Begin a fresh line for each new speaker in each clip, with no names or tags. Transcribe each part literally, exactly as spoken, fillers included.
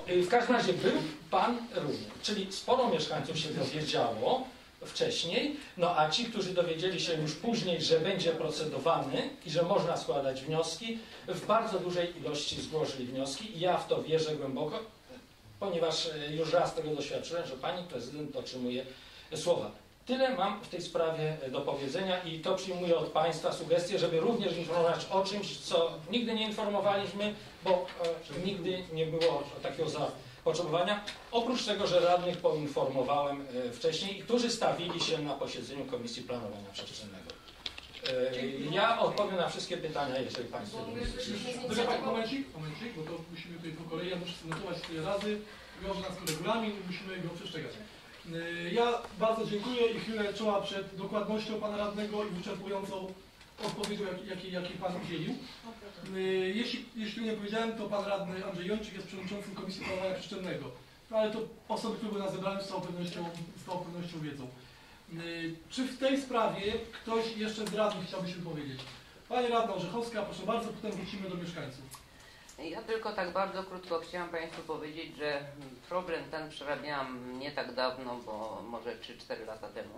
w każdym razie był pan również, czyli sporo mieszkańców się dowiedziało wcześniej, no a ci, którzy dowiedzieli się już później, że będzie procedowany i że można składać wnioski, w bardzo dużej ilości złożyli wnioski i ja w to wierzę głęboko, ponieważ już raz tego doświadczyłem, że pani prezydent dotrzymuje słowa. Tyle mam w tej sprawie do powiedzenia i to przyjmuję od państwa sugestię, żeby również informować o czymś, co nigdy nie informowaliśmy, bo e, nigdy nie było takiego zapotrzebowania. Oprócz tego, że radnych poinformowałem e, wcześniej i którzy stawili się na posiedzeniu Komisji Planowania Przestrzennego. E, ja odpowiem na wszystkie pytania, jeżeli państwo...
Dobrze, pani, momencik, momencik, bo to musimy tutaj po kolei, ja muszę notować tyle razy, wiąże nas regulamin i musimy go przestrzegać. Ja bardzo dziękuję i chwilę czoła przed dokładnością pana radnego i wyczerpującą odpowiedzią, jakiej jak, jak pan udzielił. Jeśli, jeśli nie powiedziałem, to pan radny Andrzej Jończyk jest przewodniczącym Komisji Planowania Przestrzennego. No ale to osoby, które były na zebraniu z całą pewnością, z całą pewnością wiedzą. Czy w tej sprawie ktoś jeszcze z radnych chciałby się powiedzieć? Pani radna Orzechowska, proszę bardzo, potem wrócimy do mieszkańców.
Ja tylko tak bardzo krótko chciałam państwu powiedzieć, że problem ten przerabiałam nie tak dawno, bo może trzy cztery lata temu.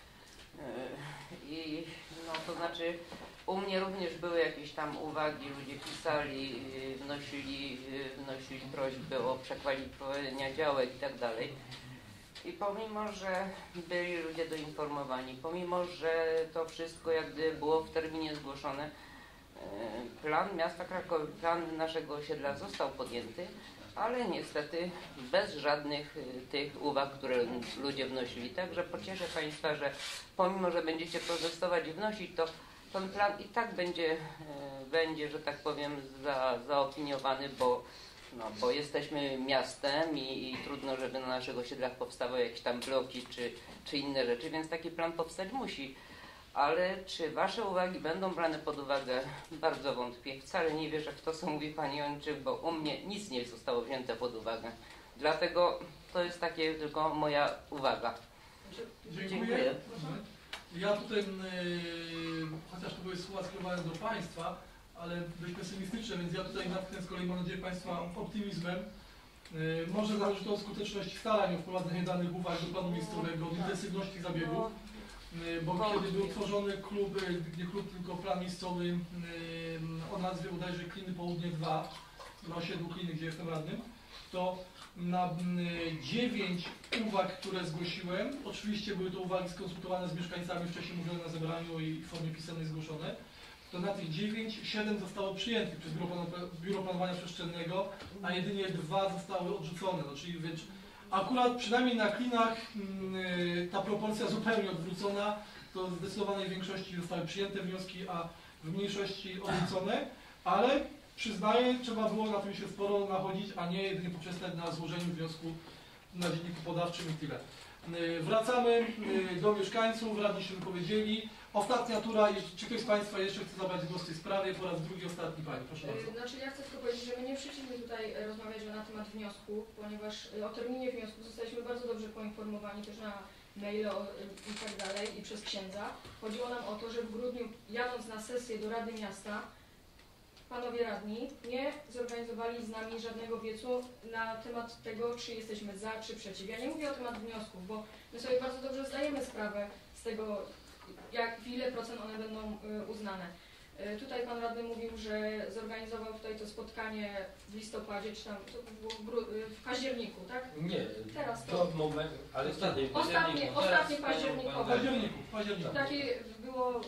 I no to znaczy u mnie również były jakieś tam uwagi, ludzie pisali, wnosili, wnosili prośby o przekwalifikowania działek i tak dalej. I pomimo, że byli ludzie doinformowani, pomimo, że to wszystko jak gdyby było w terminie zgłoszone, plan miasta Krakowa, plan naszego osiedla został podjęty, ale niestety bez żadnych tych uwag, które ludzie wnosili. Także pocieszę państwa, że pomimo, że będziecie protestować i wnosić, to ten plan i tak będzie, będzie, że tak powiem, za, zaopiniowany, bo, no, bo jesteśmy miastem i, i trudno, żeby na naszych osiedlach powstawały jakieś tam bloki czy, czy inne rzeczy, więc taki plan powstać musi. Ale czy wasze uwagi będą brane pod uwagę? Bardzo wątpię. Wcale nie wierzę w to, co mówi pani Jończyk, bo u mnie nic nie zostało wzięte pod uwagę. Dlatego to jest takie tylko moja uwaga.
Dziękuję.
Dziękuję.
Ja tutaj, yy, chociaż to były słowa skierowane do państwa, ale dość pesymistyczne, więc ja tutaj natknę z kolei, mam nadzieję, państwa optymizmem. Yy, może zależy to od skuteczności starań o wprowadzenie danych uwag do planu miejscowego, od intensywności zabiegów. Bo kiedy był tworzony klub, nie klub, tylko plan miejscowy o nazwie bodajże Kliny Południe dwa, na osiedlu Kliny, gdzie jestem radnym, to na dziewięć uwag, które zgłosiłem, oczywiście były to uwagi skonsultowane z mieszkańcami, wcześniej mówione na zebraniu i w formie pisemnej zgłoszone, to na tych dziewięć, siedem zostało przyjętych przez Biuro Planowania Przestrzennego, a jedynie dwa zostały odrzucone, no, czyli wręcz akurat przynajmniej na Klinach yy, ta proporcja zupełnie odwrócona, to w zdecydowanej większości zostały przyjęte wnioski, a w mniejszości odrzucone, ale przyznaję, trzeba było na tym się sporo nachodzić, a nie jedynie poprzestać na złożeniu wniosku na dzienniku podawczym i tyle. Yy, wracamy yy, do mieszkańców, radni się wypowiedzieli. Ostatnia tura, czy ktoś z państwa jeszcze chce zabrać głos w tej sprawie? Po raz drugi, ostatni pani, proszę bardzo.
Znaczy ja chcę tylko powiedzieć, że my nie przyszliśmy tutaj rozmawiać na temat wniosku, ponieważ o terminie wniosku zostaliśmy bardzo dobrze poinformowani też na maile i tak dalej i przez księdza. Chodziło nam o to, że w grudniu, jadąc na sesję do Rady Miasta, panowie radni nie zorganizowali z nami żadnego wiecu na temat tego, czy jesteśmy za, czy przeciw. Ja nie mówię o temat wniosków, bo my sobie bardzo dobrze zdajemy sprawę z tego, jak, w ile procent one będą uznane. Tutaj pan radny mówił, że zorganizował tutaj to spotkanie w listopadzie, czy tam to było w październiku, tak?
Nie,
teraz to.
to moment, ale ostatnie
Ostatnie, ostatnie październikowe.
Październiku, październiku.
Takie było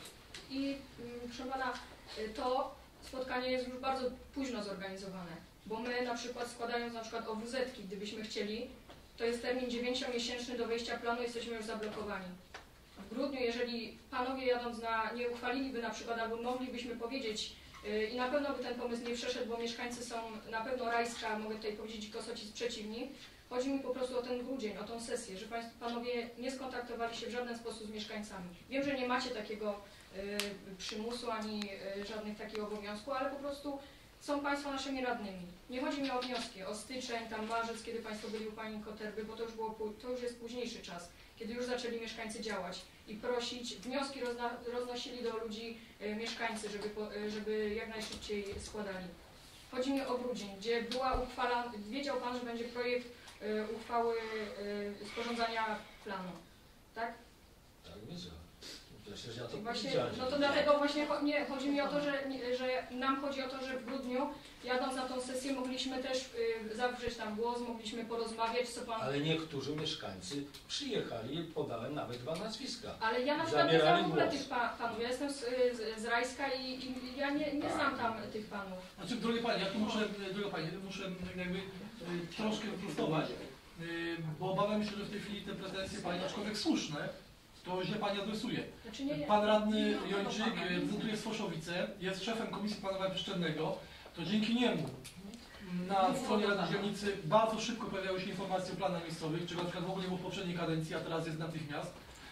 i proszę pana, to spotkanie jest już bardzo późno zorganizowane, bo my na przykład składając na przykład o W Z-ki, gdybyśmy chcieli, to jest termin dziewięciomiesięczny do wejścia planu, jesteśmy już zablokowani. W grudniu, jeżeli panowie jadąc na, nie uchwaliliby na przykład, albo moglibyśmy powiedzieć yy, i na pewno by ten pomysł nie przeszedł, bo mieszkańcy są na pewno Rajska, mogę tutaj powiedzieć, i Kosocic przeciwni. Chodzi mi po prostu o ten grudzień, o tą sesję, że państwo, panowie nie skontaktowali się w żaden sposób z mieszkańcami. Wiem, że nie macie takiego yy, przymusu ani yy, żadnych takich obowiązków, ale po prostu są państwo naszymi radnymi. Nie chodzi mi o wnioski, o styczeń, tam marzec, kiedy państwo byli u pani Koterby, bo to już, było, to już jest późniejszy czas, kiedy już zaczęli mieszkańcy działać i prosić, wnioski rozna, roznosili do ludzi y, mieszkańcy, żeby, po, y, żeby jak najszybciej składali. Chodzi mi o Grudzień, gdzie była uchwala, wiedział Pan, że będzie projekt y, uchwały y, sporządzania planu, tak?
Tak, wiedziałem. Przecież ja to
Właśnie,
widziałem.
no to dlatego właśnie cho- nie, chodzi mi o to, że, że nam chodzi o to, że w grudniu, jadąc na tą sesję, mogliśmy też y, zawrzeć tam głos, mogliśmy porozmawiać, co Pan...
Ale niektórzy mieszkańcy przyjechali, podałem nawet dwa nazwiska.
Ale ja na przykład nie
Zabierali
znam w ogóle
głos.
tych pa panów. Ja jestem z, z, z Rajska i, i ja nie, nie znam tam tych panów.
Znaczy, drogie Panie, ja tu muszę, droga Pani, muszę jakby y, troszkę wyprostować, y, bo obawiam się, że w tej chwili te pretensje Pani, aczkolwiek słuszne, to źle Pani adresuje.
Znaczy nie, nie.
Pan radny Jończyk reprezentuje Słoszowice, jest szefem Komisji Planowania Przestrzennego, to dzięki niemu na stronie Rady Dzielnicy bardzo szybko pojawiały się informacje o planach miejscowych, czego na przykład w ogóle nie było w poprzedniej kadencji, a teraz jest natychmiast.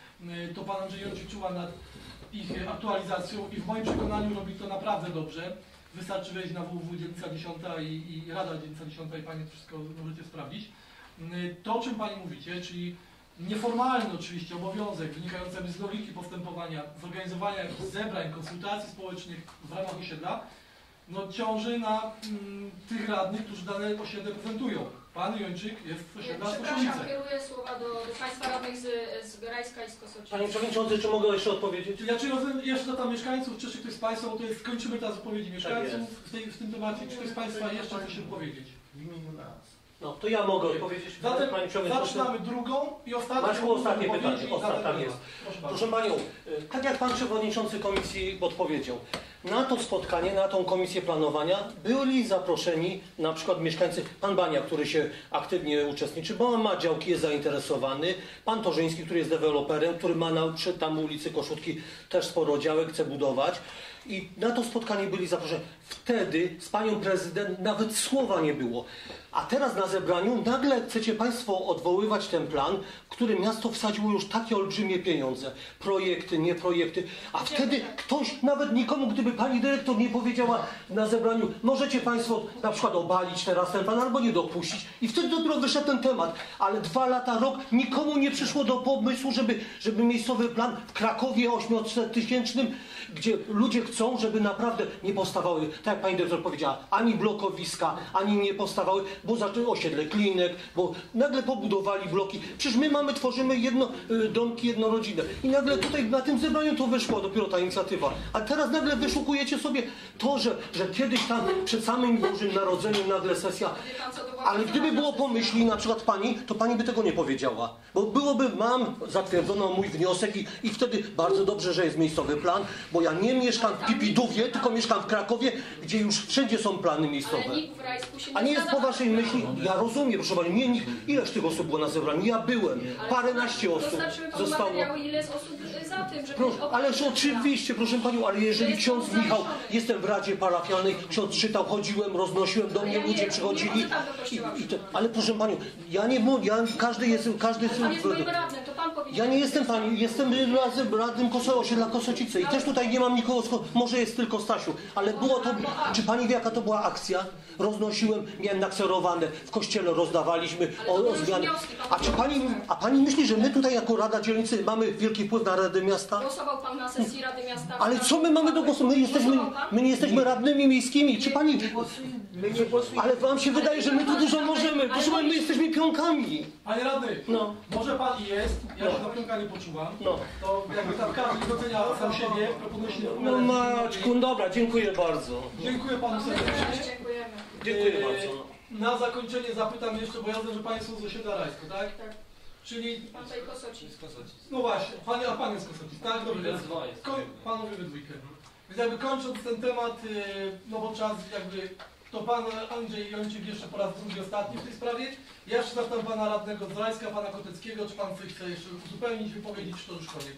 To Pan Andrzej Jończyk czuła nad ich aktualizacją i w moim przekonaniu robi to naprawdę dobrze. Wystarczy wejść na w w w Dzielnica dziesiąta i, i Rada Dzielnica dziesiąta i Panie to wszystko możecie sprawdzić. To, o czym Pani mówicie, czyli nieformalny oczywiście obowiązek wynikający z logiki postępowania, zorganizowania jakichś zebrań, konsultacji społecznych w ramach osiedla, no ciąży na mm, tych radnych, którzy dane osiedle prezentują. Pan Jończyk jest z osiedla
Przepraszam,
Słoszowice.
kieruję słowa do, do Państwa radnych z, z Rajska i z Kosocina.
Panie Przewodniczący, czy mogę jeszcze odpowiedzieć?
Ja czy rozumiem, jeszcze tam mieszkańców, czy jeszcze ktoś z Państwa, bo to jest, skończymy teraz wypowiedzi mieszkańców w, tej, w tym temacie, czy ktoś z Państwa jeszcze chce się powiedzieć?
W imieniu nas.
No, to ja mogę odpowiedzieć.
Zatem
Panie Przewodniczący.
zaczynamy drugą i ostatnią.
Maćku, ostatnie
wypowiedzi
pytanie.
i
Ostatnie,
zatem
tak jest.
Proszę bardzo.
Proszę Panią, y, tak jak Pan Przewodniczący Komisji podpowiedział, na to spotkanie, na tą Komisję Planowania byli zaproszeni na przykład mieszkańcy, Pan Bania, który się aktywnie uczestniczy, bo ma działki, jest zainteresowany, Pan Torzyński, który jest deweloperem, który ma na przy tam ulicy Koszutki też sporo działek, chce budować. I na to spotkanie byli zaproszeni. Wtedy z Panią Prezydent nawet słowa nie było. A teraz na zebraniu nagle chcecie Państwo odwoływać ten plan, w który miasto wsadziło już takie olbrzymie pieniądze. Projekty, nie projekty. A wtedy ktoś, nawet nikomu, gdyby Pani Dyrektor nie powiedziała na zebraniu, możecie Państwo na przykład obalić teraz ten plan albo nie dopuścić. I wtedy dopiero wyszedł ten temat. Ale dwa lata, rok, nikomu nie przyszło do pomysłu, żeby, żeby miejscowy plan w Krakowie ośmiotysięcznym, gdzie ludzie chcą, żeby naprawdę nie powstawały, tak jak Pani Dyrektor powiedziała, ani blokowiska, ani nie powstawały, bo zaczęły osiedle Klinek, bo nagle pobudowali bloki. Przecież my mamy, tworzymy jedno, y, domki jednorodzinne. I nagle tutaj na tym zebraniu to wyszła dopiero ta inicjatywa. A teraz nagle wyszukujecie sobie to, że, że kiedyś tam przed samym Bożym Narodzeniem nagle sesja.
Wie Pan, co to była
Ale gdyby było
sesja?
pomyśli na przykład Pani, to Pani by tego nie powiedziała. Bo byłoby, mam zatwierdzono mój wniosek i, i wtedy bardzo dobrze, że jest miejscowy plan, bo ja nie mieszkam w Pipidowie, tylko mieszkam w Krakowie, gdzie już wszędzie są plany miejscowe.
Ale nikt w Rajsku się nie
A nie jest
zgadza
po
na
waszej
ten
myśli?
plan.
Ja rozumiem, proszę Pani, nie, nikt, ileż tych osób było na zebraniu? Ja byłem.
Ale
Paręnaście osób
Dostarczymy Panu
zostało.
materiały, ile jest osób za tym, żeby...
Proszę, ależ oczywiście, proszę Panią, ale jeżeli ksiądz Michał, jestem w Radzie Parafialnej, ksiądz czytał, chodziłem, roznosiłem, do mnie
Ja nie-
ludzie
nie
przychodzili.
chodzę tam do
I,
kościoła,
i te,
proszę pana.
ale proszę Panią, ja nie mówię, ja, każdy jest, każdy jest...
Pan jest moim radnym, to Pan powinien...
Ja nie jestem Pani, jestem razem radnym Koso, osiedla Kosocice i też tutaj nie mam nikogo, z Ko- może jest tylko Stasiu, ale było to, czy Pani wie jaka to była akcja? Roznosiłem, miałem nakserowane, w kościele rozdawaliśmy
Ale to
o,
były
o
już
zmiany.
wnioski, pan
A czy Pani, a Pani myśli, że my tutaj jako Rada Dzielnicy mamy wielki wpływ na Radę Miasta?
Głosował Pan na sesji Rady Miasta...
Ale co my mamy do głosu? My jesteśmy,
Głosował pan?
my nie jesteśmy radnymi miejskimi. Czy Pani...
My nie głosujemy.
Ale Wam się wydaje, że my tu dużo możemy. Proszę Pani, my jesteśmy pionkami.
Panie radny,
No.
może Pan i jest, ja się na piątka nie poczułam,
No.
to jakby tam każdy docenia sam siebie, proponuję się...
No Maćku, dobra, dziękuję bardzo.
Dziękuję Panu serdecznie.
Dziękujemy.
Dziękuję
Eee,
bardzo. No.
Na zakończenie zapytam jeszcze, bo ja wiem, że Państwo z osiedla Rajsko, tak?
Tak.
Czyli,
Pan tutaj Kosocin.
no właśnie, Panie, a Pan jest Kosocic, tak? Dobrze, więc koń, Panowie we dwójkę. Więc jakby kończąc ten temat, yy, no bo czas jakby, to Pan Andrzej Jończyk jeszcze po raz drugi, ostatni w tej sprawie. Ja jeszcze zapytam Pana radnego z Rajska, Pana Koteckiego, czy Pan coś chce jeszcze uzupełnić, wypowiedzieć, czy to już koniec?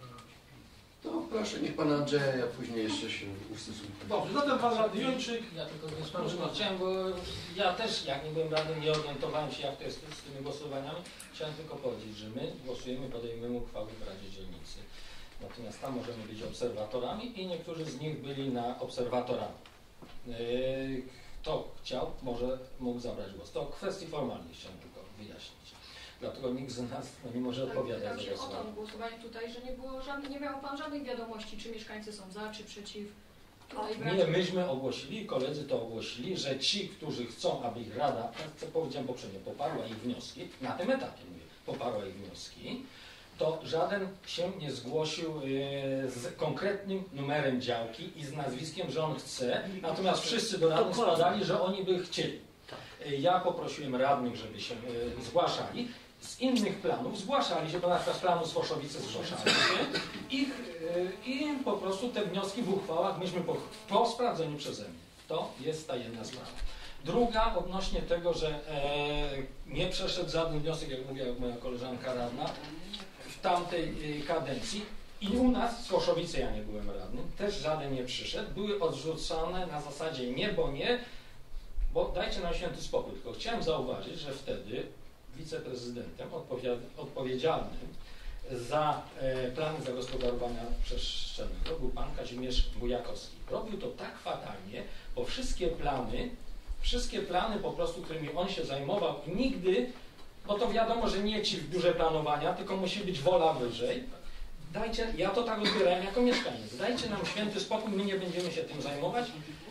To proszę, niech Pana Andrzeja później jeszcze się ustosunkuje.
Dobrze, zatem Pan radny Jończyk.
Ja tylko nie sprawdzę, chciałem, bo ja też, jak nie byłem radnym, nie orientowałem się, jak to jest z tymi głosowaniami. Chciałem tylko powiedzieć, że my głosujemy, podejmujemy uchwały w Radzie Dzielnicy. Natomiast tam możemy być obserwatorami i niektórzy z nich byli na obserwatorami. Yy, Kto chciał, może mógł zabrać głos. To kwestii formalnej chciałem tylko wyjaśnić. Dlatego nikt z nas no, nie może odpowiadać
Pytam
za
się o
głosowanie.
to głosowanie tutaj, że nie było żadnych, nie miał Pan żadnych wiadomości, czy mieszkańcy są za, czy przeciw.
Nie, myśmy ogłosili, koledzy to ogłosili, że ci, którzy chcą, aby ich rada, tak co powiedziałem poprzednio, poparła ich wnioski, na tym etapie mówię, poparła ich wnioski, to żaden się nie zgłosił z konkretnym numerem działki i z nazwiskiem, że on chce, natomiast wszyscy do rady składali, że oni by chcieli. Ja poprosiłem radnych, żeby się zgłaszali. Z innych planów zgłaszali się, bo na przykład z planu z Foszowicy zgłaszali się i, i po prostu te wnioski w uchwałach myśmy po, po sprawdzeniu przeze mnie. To jest ta jedna sprawa. Druga odnośnie tego, że e, nie przeszedł żaden wniosek, jak mówiła moja koleżanka radna, w tamtej kadencji i u nas, z Foszowicy ja nie byłem radnym, też żaden nie przyszedł, były odrzucane na zasadzie nie, bo nie, bo dajcie nam święty spokój, tylko chciałem zauważyć, że wtedy wiceprezydentem odpowiedzialnym za e, plany zagospodarowania przestrzennego był pan Kazimierz Bujakowski. Robił to tak fatalnie, bo wszystkie plany, wszystkie plany po prostu, którymi on się zajmował i nigdy, bo to wiadomo, że nie ci w biurze planowania, tylko musi być wola wyżej. Dajcie, ja to tak odbierałem jako mieszkaniec. Dajcie nam święty spokój, my nie będziemy się tym zajmować.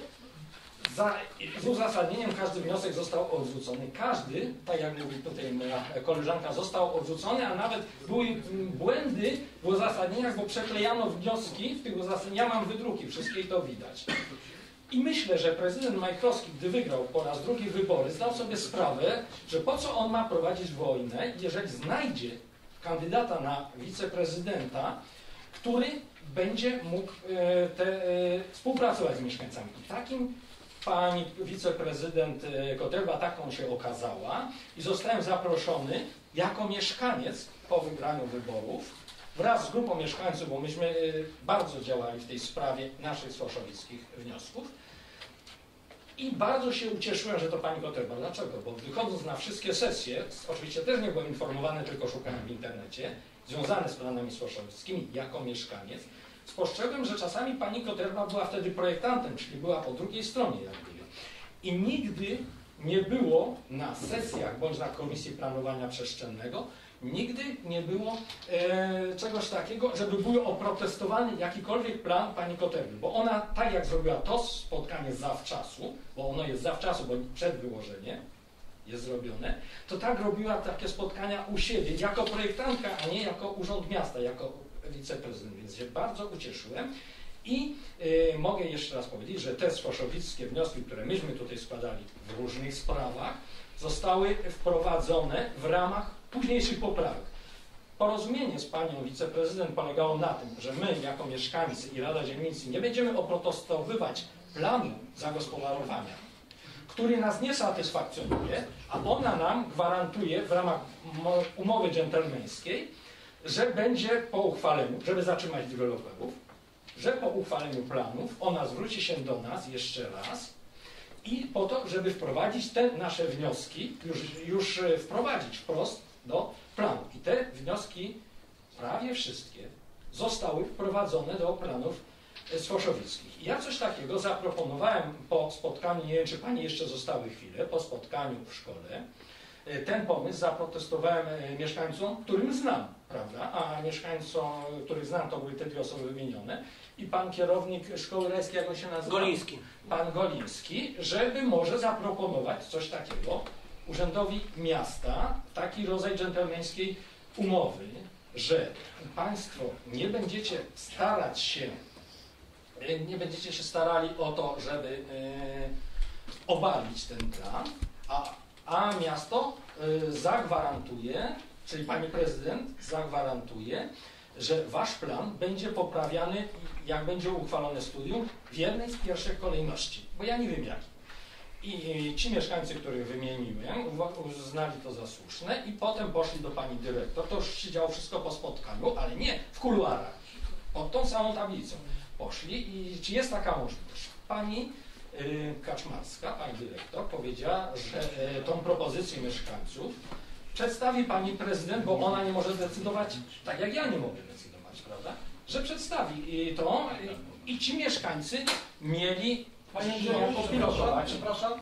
Za, z uzasadnieniem każdy wniosek został odrzucony. Każdy, tak jak mówi tutaj moja koleżanka, został odrzucony, a nawet były błędy w uzasadnieniach, bo przeklejano wnioski w tych uzasadnieniach. Ja mam wydruki, wszystkie i to widać. I myślę, że prezydent Majchrowski, gdy wygrał po raz drugi wybory, zdał sobie sprawę, że po co on ma prowadzić wojnę, jeżeli znajdzie kandydata na wiceprezydenta, który będzie mógł e, te, e, współpracować z mieszkańcami. I takim pani wiceprezydent Koterba, taką się okazała i zostałem zaproszony jako mieszkaniec po wygraniu wyborów wraz z grupą mieszkańców, bo myśmy bardzo działali w tej sprawie naszych słoszowickich wniosków i bardzo się ucieszyłem, że to pani Koterba. Dlaczego? Bo wychodząc na wszystkie sesje, oczywiście też nie byłem informowany, tylko szukałem w internecie, związane z planami słoszowickimi jako mieszkaniec, spostrzegłem, że czasami pani Koterba była wtedy projektantem, czyli była po drugiej stronie jak gdyby. I nigdy nie było na sesjach bądź na Komisji Planowania Przestrzennego, nigdy nie było e, czegoś takiego, żeby był oprotestowany jakikolwiek plan pani Koterby. Bo ona, tak jak zrobiła to spotkanie zawczasu, bo ono jest zawczasu, bo przed wyłożeniem jest zrobione, to tak robiła takie spotkania u siebie, jako projektantka, a nie jako Urząd Miasta, jako wiceprezydent, więc się bardzo ucieszyłem i y, mogę jeszcze raz powiedzieć, że te słoszowickie wnioski, które myśmy tutaj składali w różnych sprawach, zostały wprowadzone w ramach późniejszych poprawek. Porozumienie z panią wiceprezydent polegało na tym, że my jako mieszkańcy i Rada Dzielnicy nie będziemy oprotestowywać planu zagospodarowania, który nas nie satysfakcjonuje, a ona nam gwarantuje w ramach umowy dżentelmeńskiej, że będzie po uchwaleniu, żeby zatrzymać deweloperów, że po uchwaleniu planów ona zwróci się do nas jeszcze raz i po to, żeby wprowadzić te nasze wnioski, już, już wprowadzić wprost do planu. I te wnioski, prawie wszystkie, zostały wprowadzone do planów słoszowickich. I ja coś takiego zaproponowałem po spotkaniu, nie wiem, czy pani jeszcze zostały chwilę, po spotkaniu w szkole. Ten pomysł zaprotestowałem mieszkańcom, którym znam, prawda? A mieszkańcom, których znam, to były te dwie osoby wymienione. I pan kierownik szkoły rajskiej, jak on się nazywa?
Goliński. Pan
Goliński, żeby może zaproponować coś takiego Urzędowi Miasta, taki rodzaj dżentelmeńskiej umowy, że państwo nie będziecie starać się, nie będziecie się starali o to, żeby yy, obalić ten plan, a A miasto y, zagwarantuje, czyli pani prezydent zagwarantuje, że wasz plan będzie poprawiany, jak będzie uchwalone studium, w jednej z pierwszych kolejności, bo ja nie wiem jaki. I, i ci mieszkańcy, których wymieniłem, uznali to za słuszne i potem poszli do pani dyrektor. To już się działo wszystko po spotkaniu, ale nie w kuluarach, pod tą samą tablicą. Poszli i czy jest taka możliwość? Pani Kaczmarska, pani dyrektor, powiedziała, że tą propozycję mieszkańców przedstawi pani prezydent, bo ona nie może decydować tak jak ja nie mogę decydować, prawda? Że przedstawi to i ci mieszkańcy mieli
Panie
ją popilotować.
przepraszam.